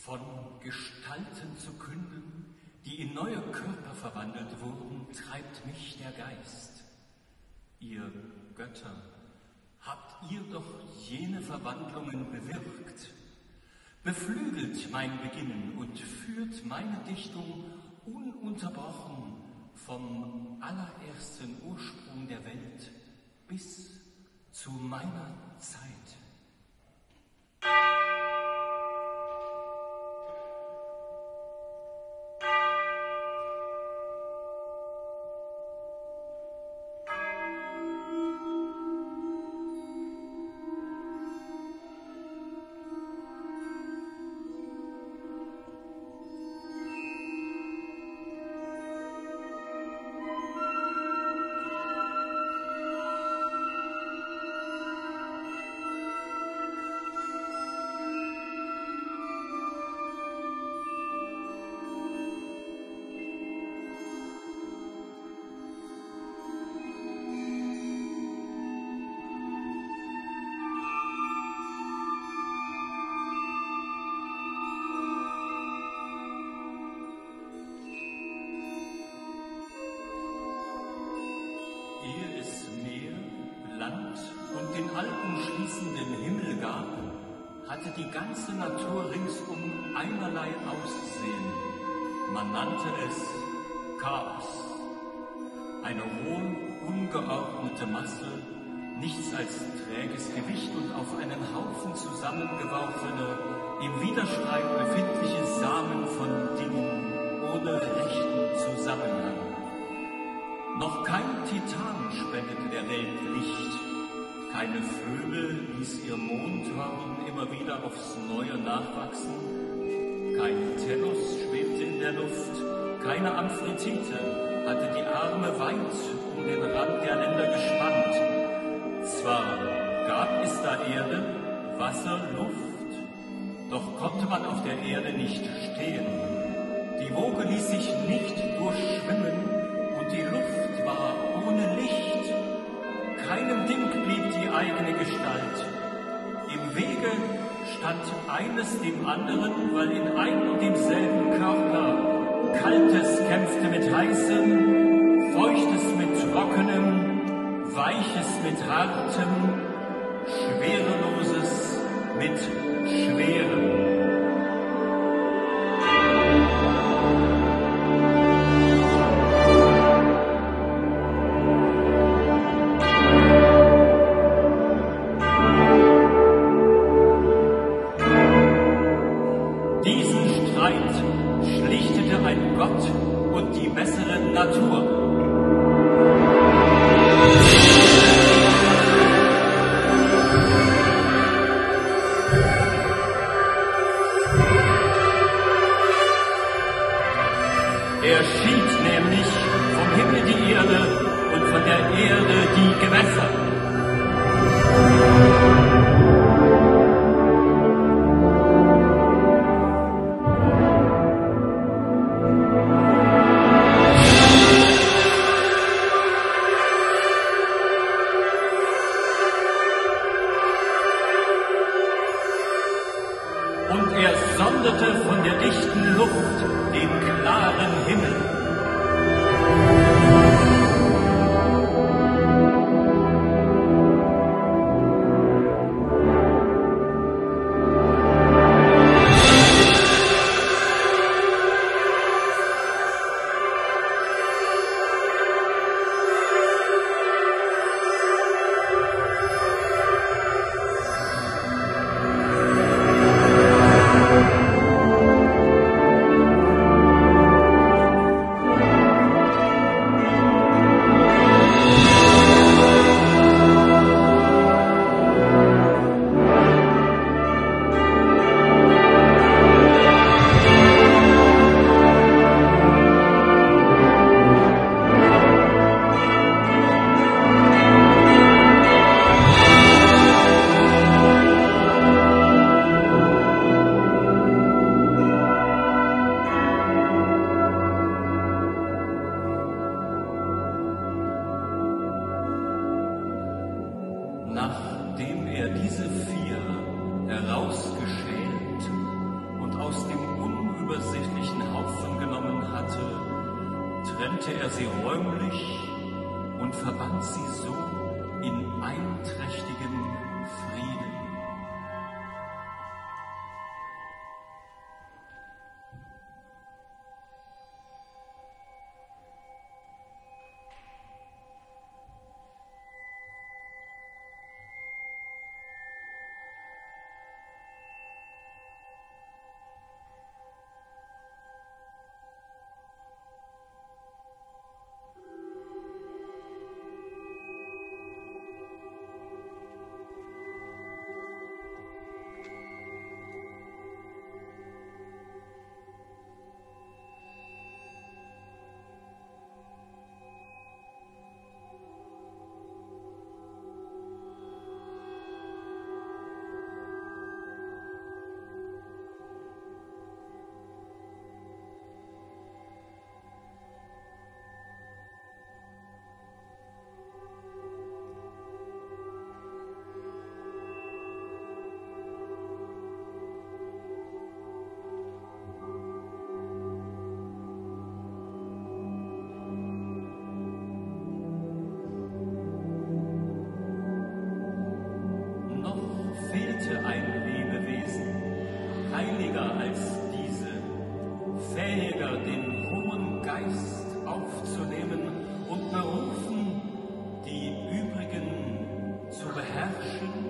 Von Gestalten zu künden, die in neue Körper verwandelt wurden, treibt mich der Geist. Ihr Götter, habt ihr doch jene Verwandlungen bewirkt. Beflügelt mein Beginnen und führt meine Dichtung ununterbrochen vom allerersten Ursprung der Welt bis zu meiner Zeit. Ehe es Meer, Land und den allumschließenden Himmel gab, hatte die ganze Natur ringsum einerlei Aussehen. Man nannte es Chaos. Eine rohe, ungeordnete Masse, nichts als träges Gewicht und auf einen Haufen zusammengeworfene, im Widerstreit befindliche Samen von Dingen ohne rechten Zusammenhang. Noch kein Titan spendete der Welt Licht, keine Vögel ließ ihr Mondhorn immer wieder aufs Neue nachwachsen, kein Tellus schwebte in der Luft, keine Amphitrite hatte die Arme weit um den Rand der Länder gespannt. Zwar gab es da Erde, Wasser, Luft, doch konnte man auf der Erde nicht stehen. Die Woge ließ sich nicht durchschwimmen, und die Luft war ohne Licht. Keinem Ding blieb die eigene Gestalt. Im Wege stand eines dem anderen, weil in ein und demselben Körper Kaltes kämpfte mit Heißem, Feuchtes mit Trockenem, Weiches mit Hartem, Schwereloses mit Schwerem. Er schied nämlich vom Himmel die Erde und von der Erde die Gewässer. Und er sonderte von der dichten Luft den klaren Himmel. Nachdem er diese vier herausgeschält und und aus dem unübersichtlichen Haufen genommen hatte, trennte er sie räumlich und verband sie so in einträchtigem Frieden. Ein Lebewesen, heiliger als diese, fähiger, den hohen Geist aufzunehmen und berufen, die übrigen zu beherrschen.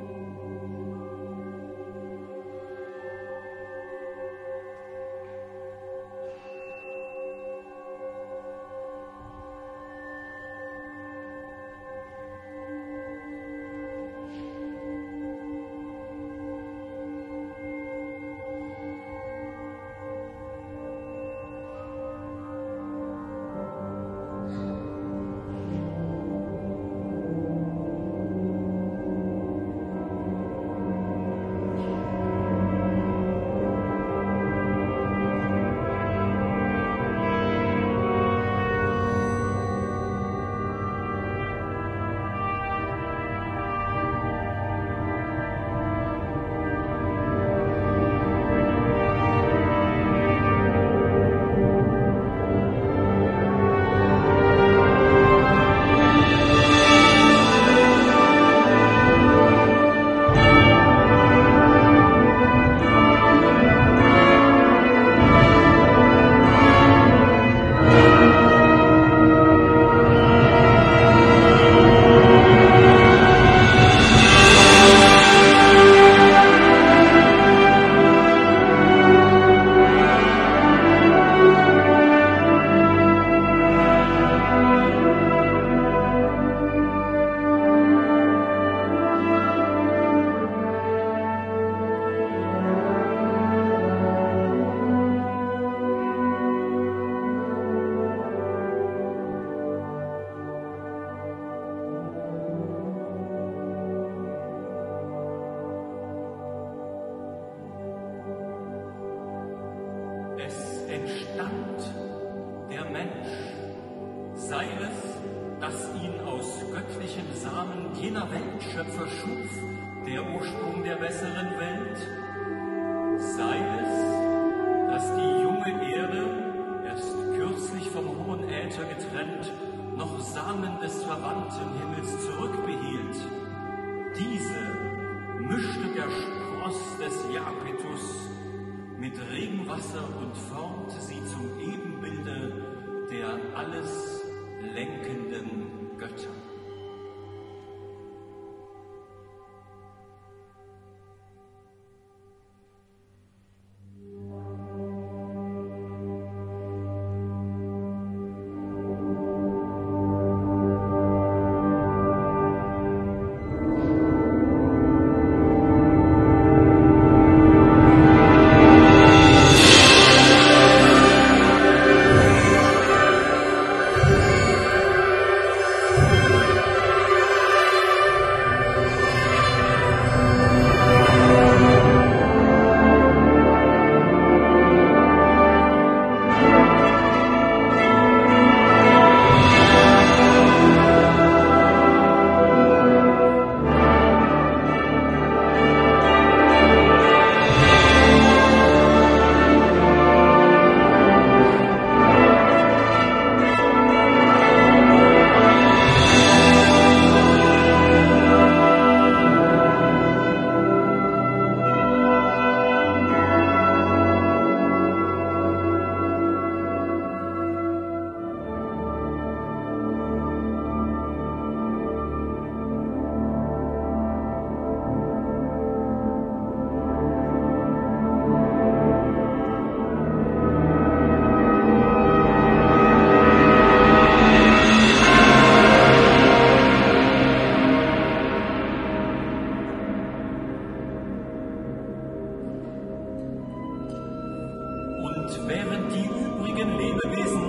Entstand der Mensch, sei es, dass ihn aus göttlichem Samen jener Weltschöpfer schuf, der Ursprung der besseren Welt, sei es, dass die junge Erde, erst kürzlich vom hohen Äther getrennt, noch Samen des verwandten Himmels zurückbehielt. Diese mischte der Spross des Iapetus mit Regenwasser und formte sie zum Ebenbilde der alles lenkenden Götter.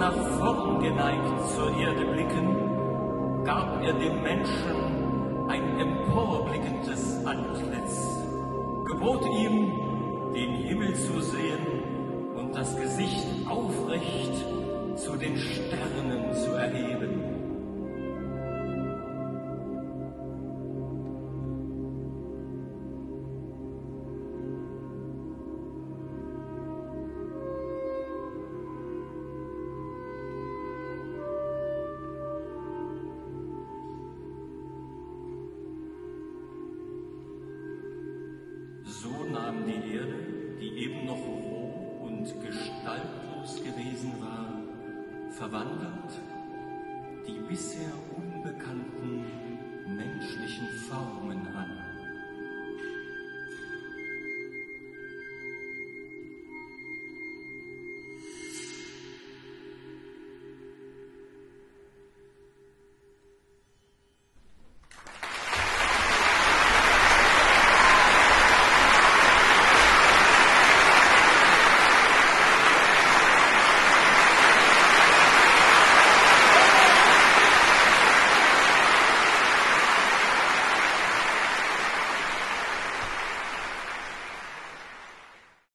nach vorn geneigt zur Erde blicken, gab er dem Menschen ein emporblickendes Antlitz, gebot ihm, den Himmel zu sehen und das Gesicht aufrecht zu den Sternen zu erheben. So nahm die Erde, die eben noch roh und gestaltlos gewesen war, verwandelt die bisher unbekannten Menschen